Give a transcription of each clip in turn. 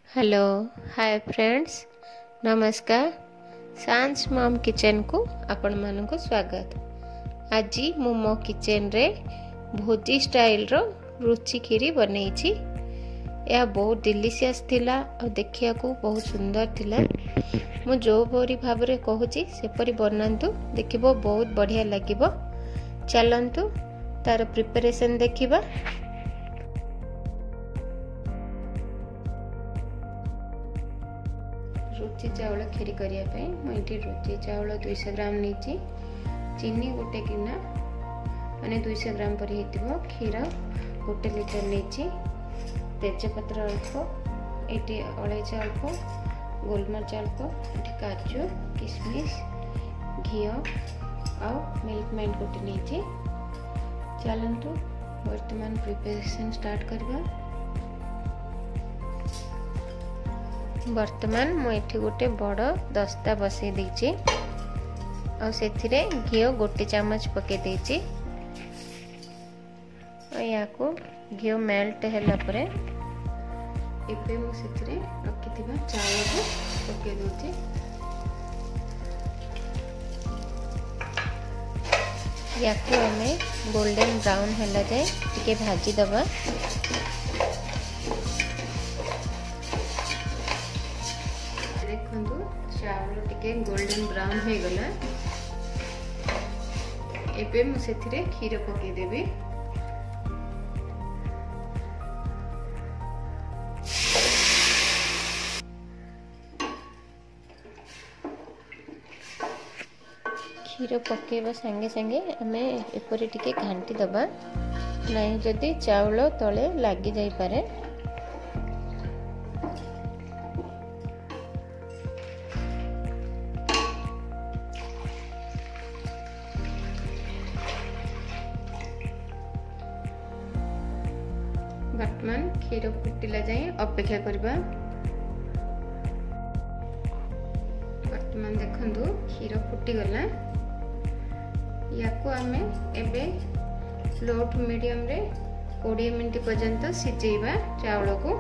Hello hi friends नमस्कार सांस mom kitchen को आपण मानक स्वागत। आज मु मो किचन रे भोजी स्टाइल रो रुचि खीरी बनैछि। यह बहुत डिलीशियस थिला और देखिया को बहुत सुंदर थिला। मु जो परी भाव रे कहूची से परी बनांतु देखिबो बहुत बढ़िया लागिबो। चलंतु तार प्रिपरेशन देखिबा। रुचि चाउल खीरी करिया पे मुझे रुचि चाउल 200 ग्राम नीची, चीनी गोटे गिना माने 200 ग्राम पर हेतिबो, क्षीर 1 लिटर नीची, तेजपत्र अल्प, एटी अलैची अल्प, गोलमरिच अल्प, एटी काजू किशमिश घी और मिल्क मेड गोटे नीची। चलंतु वर्तमान प्रिपरेशन स्टार्ट करबा। वर्तमान मुझे गोटे बड़ दस्ता बसई देछि और सेथिरे घी 1 चम्मच पके देछि। या को घी मेल्ट हैला परे एबे मु सेथिरे रखिथिबा चावल को पके दोछि। या को हमें गोल्डन ब्राउन हैला जाए टिके भाजी दबा। देखंतु चावल टिके गोल्डन ब्राउन हो गला। एबे मु सेथिरे क्षीर पके देबी। क्षीर पकेबा संगे संगे हमें एपरी टिके घांटी दबा, नहीं जदि चावल तले लागी जाई पारे। वर्तमान क्षीर फुटिला जाए अपेक्षा करबा। वर्तमान देखंतु क्षीर फुटी गला। या को हमें एबे लो टू मीडियम रे 20 मिनट पर्यंत सिजेइबा चावल को।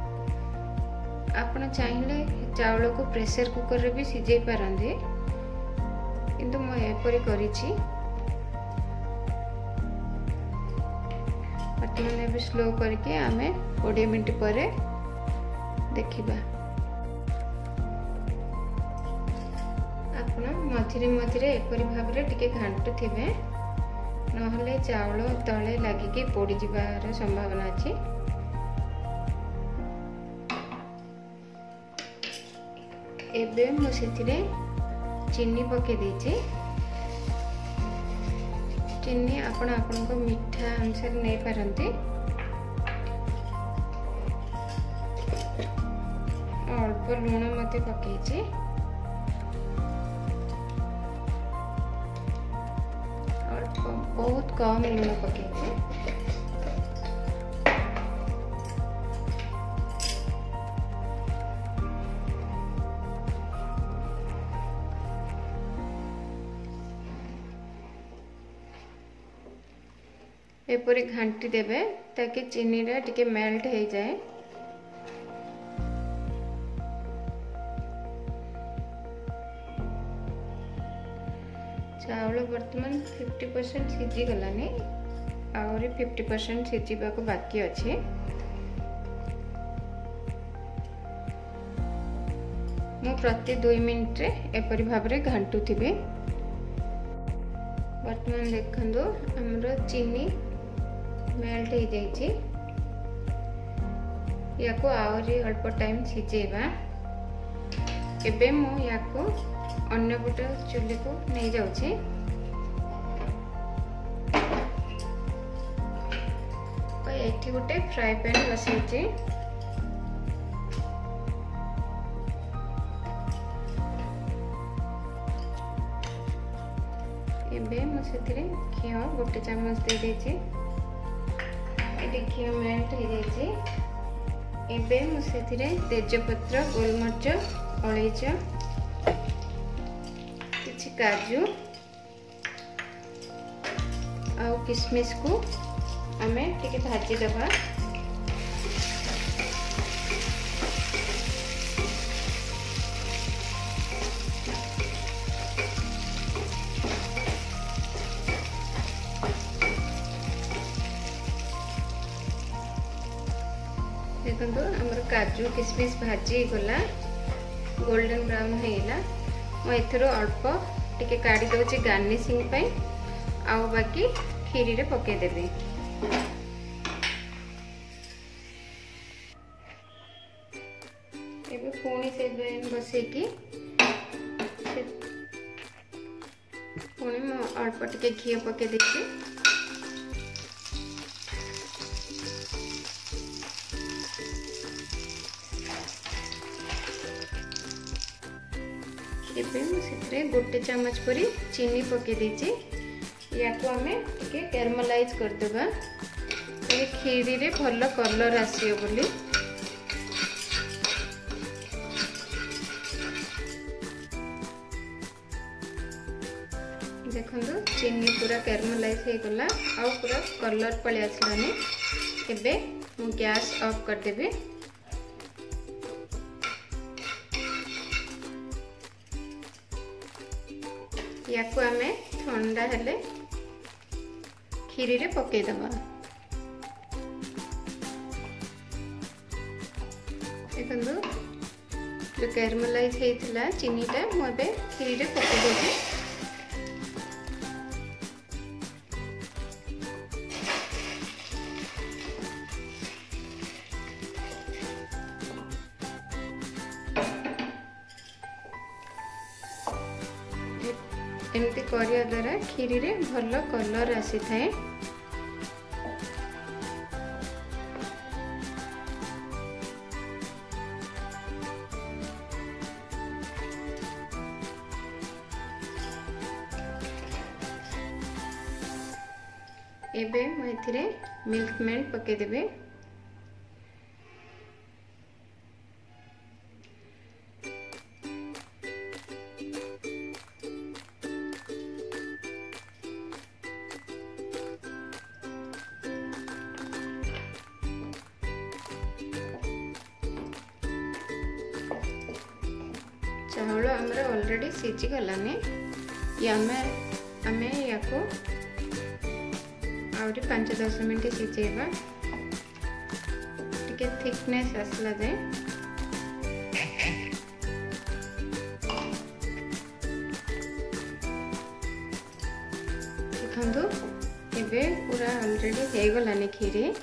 आपण चाहिले चावल को प्रेशर कुकर रे भी सिजेइ पारंदे, किंतु म एपरि करिछि। वर्तमान स्लो करके आमे 20 मिनट पर देखिबा। आपण मझिरे मझिरे एपरि भाबरे टिके घांटु थिबे, नहले चावल तळे लागिके पोड़ी जिबार संभावना अछि। एबे मु सेथिरे चीनी पके देछि। चीनी आपण आपनको मीठा अनुसार नहीं पारंती। अल्प लूण मते पकेछि। अल्प बहुत कम लूण पकेछि। एपरी घांटी देबे ताकि चीनी रे टिके मेल्ट हो जाए। चावल वर्तमान 50% सिझी गलानी, आउरी 50% सिझीबा को बाकी अछि। मु प्रति 2 मिनिट रे एपरी भाबरे घांटू थिबे। वर्तमान देखंदो हमरो चीनी मेल्ट हो जाइए। या को आउरी अल्प टाइम सिझेबा। एबे मु या को अन्य गोटे चुल्ली को नहीं जाउछि। एठी गोटे फ्राई पैन बसैछि। एबे मु सेथिरे घी 1 चम्मच दे देछि। घी मेल्ट हो जाइए। एबे मु सेथिरे तेजपत्र गोलमरिच अलैच किछि काजू आ किशमिश को हमें टिके भाजी दबा। हमर काजू किशमिश भाजी गला गोल्डन ब्राउन हेला मु एथरो अल्प टिके काटी दउची गार्निशिंग पई आउ बाकी खीरी रे पके देबे। एबे पुणी से बसे की पुणी मु अल्प टिके घी पके देची। गोटे चम्मच परी चीनी पके दीची या को हमें टिके कैरमलाइज कर देबा ए खीरी रे भलो कलर आसियो बोली। देखंतु चीनी पूरा कैरमलाइज हे गला आ पूरा कलर पळे आसलानी। एबे मु गैस ऑफ कर देबे। या को हमें ठंडा हेले खीरी रे पके दबा। देखंतु जो कैरमलाइज हेइथिला चीनीटा मु एबे खीरी रे पके देबे। एमती करिया द्वारा खीरी रे भलो कलर आसी थाए। एबे मु एथिरे मिल्क मेड पके देबे। चावल हमरा ऑलरेडी सिझी गलाने आमे या को आउरी 5-10 मिनट सिझेबा टिके थिकनेस आसला जाए। देखंतु एबे पूरा ऑलरेडी हे गलाने खीरी।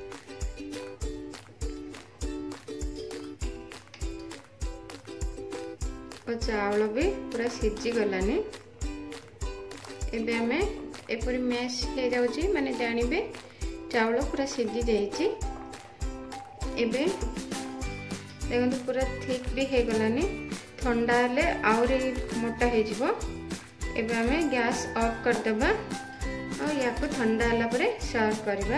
चावल भी पूरा सिझी गलानी। एबे हमें एपरी मैश हे जाउची माने जानिबे चावल पूरा सिझी जाइची। एबे देखंतु पूरा थिक भी हे गलानी। ठंडा हेले आउरी मोटा हे जिवो। एबे हमें गैस ऑफ कर देबा और या को ठंडा हला परे सर्व करबा।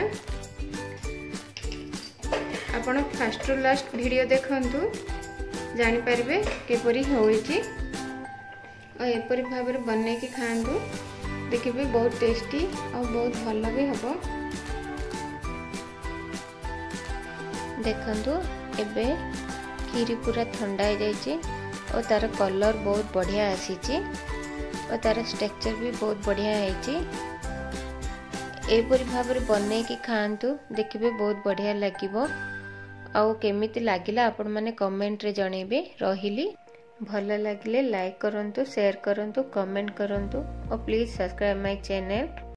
आपण फर्स्ट टू लास्ट वीडियो देखंतु जानी पारिबे केपरी होइची और एपरी भाबरे बनै की खांतु देखिबे बहुत टेस्टी और बहुत भलो भी हबो। देखंतु एबे खीरी पूरा ठंडा हो जाइची और तार कलर बहुत बढ़िया आसीची और तार स्ट्रक्चर भी बहुत बढ़िया आइची। एपरी भाबरे बनै की खांतु देखिबे बहुत बढ़िया लागिबो। आउ केमिति लागिला आपण माने कमेंट रे जणेबे। रहिली भल लागिले लाइक करंतु शेयर करंतु कमेंट करंतु और प्लीज सब्सक्राइब माय चैनल।